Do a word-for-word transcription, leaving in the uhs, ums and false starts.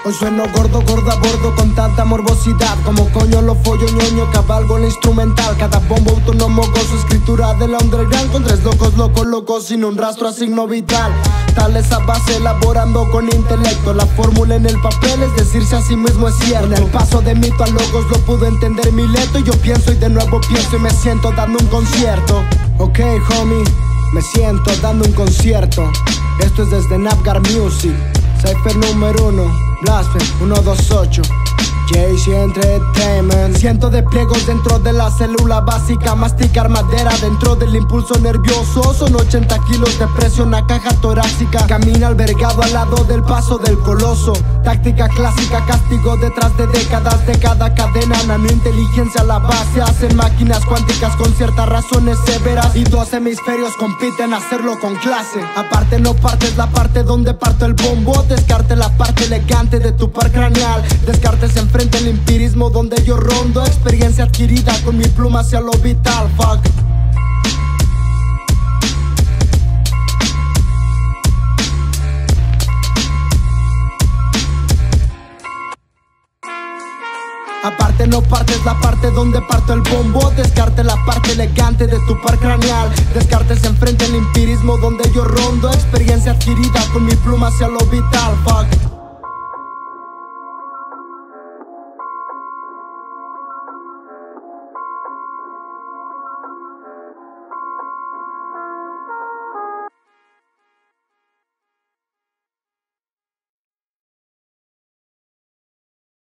Hoy sueno gordo, gordo a bordo con tanta morbosidad. Como coño lo follo ñoño, cabalgo el instrumental. Cada bombo autónomo gozo, escritura del underground. Con tres locos, locos, locos, sin un rastro a signo vital. Tal esa base elaborando con intelecto. La fórmula en el papel es decirse a sí mismo es cierto. En el paso de mito a logos lo pudo entender Mileto. Yo pienso y de nuevo pienso y me siento dando un concierto. Ok homie, me siento dando un concierto. Esto es desde Napgar Music. Cypher número uno, Blasphemy uno dos ocho, Jaycee Entertainment. Ciento de pliegos dentro de la célula básica. Masticar madera dentro del impulso nervioso. Son ochenta kilos de presión a caja torácica. Camina albergado al lado del paso del coloso. Táctica clásica, castigo detrás de décadas de cada cadena. Nanointeligencia a la base. Hacen máquinas cuánticas con ciertas razones severas. Y dos hemisferios compiten a hacerlo con clase. Aparte no partes la parte donde parto el bombo. Descarte la parte elegante de tu par craneal. Descartes en frente el empirismo donde yo rondo. Experiencia adquirida con mi pluma hacia lo vital. Fuck. Aparte no partes la parte donde parto el bombo. Descarte la parte elegante de tu par craneal. Descartes enfrente el empirismo donde yo rondo. Experiencia adquirida con mi pluma hacia lo vital. Fuck.